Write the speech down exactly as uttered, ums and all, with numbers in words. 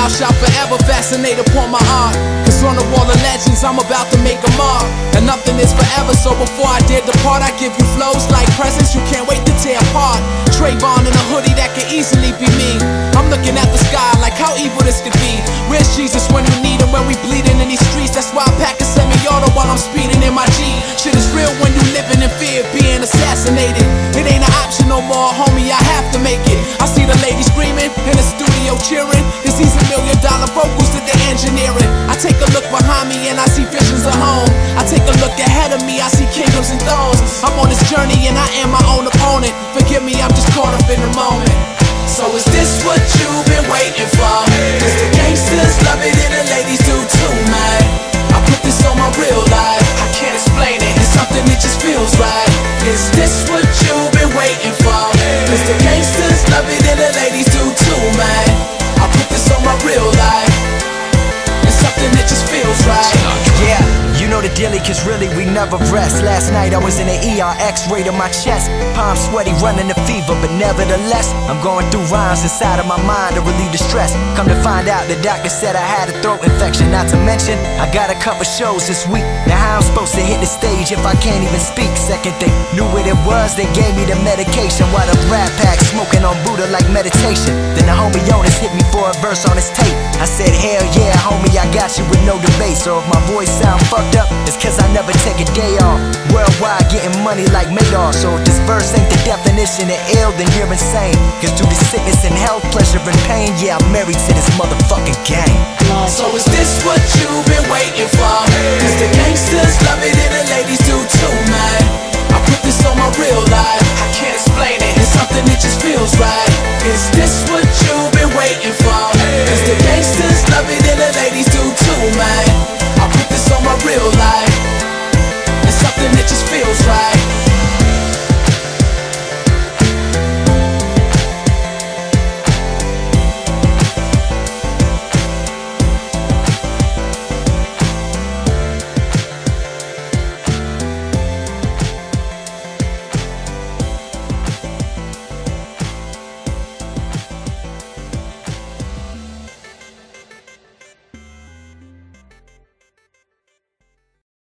style shall forever fascinate upon my art. Cause on the wall of legends I'm about to make a mark. And nothing is forever, so before I dare depart, I give you flows like presents you can't wait to tear apart. Trayvon in a hoodie that could easily be me. I'm looking at the sky like how evil this could be. Where's Jesus when you need him, when we bleeding in these streets? That's why I pack a semi-auto while I'm speeding in my G. Shit is real when you living in fear of being assassinated. It ain't an option no more, homie, I have to make it. I see the ladies screaming, in the studio cheering, cause these a million dollar vocals that they engineering. I take a look behind me and I see visions of home. I take a look ahead of me, I see kingdoms and thrones. I'm on this journey and I am my own opponent. Forgive me, I'm just caught up in the moment. So is this what you've been waiting for? Cause the gangsters love it and the ladies do too, man. I put this on my real life, I can't explain it, it's something that just feels right. Is this what you've been waiting for? Cause the gangsters love it and the ladies do too, man. I put this on my real life, it's something that just feels right. Yeah, you know the dealie, cause really we never rest. Last night I was in the E R, X-ray to my chest. Palm sweaty, running the fever, but nevertheless I'm going through rhymes inside of my mind to relieve the stress. Come to find out, the doctor said I had a throat infection. Not to mention, I got a couple shows this week. Now how I'm supposed to hit the stage if I can't even speak? Second thing, knew what it was, they gave me the medication. While the Rat Pack smoking on Buddha like meditation. Then the homie Jonas hit me for a verse on his tape. I said hell yeah homie, I got you with no debate. So if my voice sound fucked up, it's cause I never take a day off. Worldwide getting money like Madoff. So if this verse ain't the definition of ill, then you're insane. Cause through the sickness and health, pleasure and pain, yeah, I'm married to this motherfucking game. So is this what you've been waiting for? Cause the gangsters love it and the ladies do too,